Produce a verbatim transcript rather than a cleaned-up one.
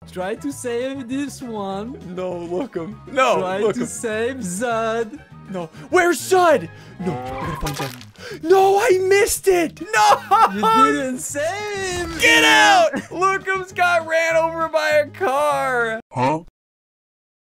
Try to save this one. No, Lookum. No, Try Lookum. to save Zud. No. Where's Zud? No, we're gonna find Zud. No, I missed it. No. You didn't save. Get out! Lookumz got ran over by a car.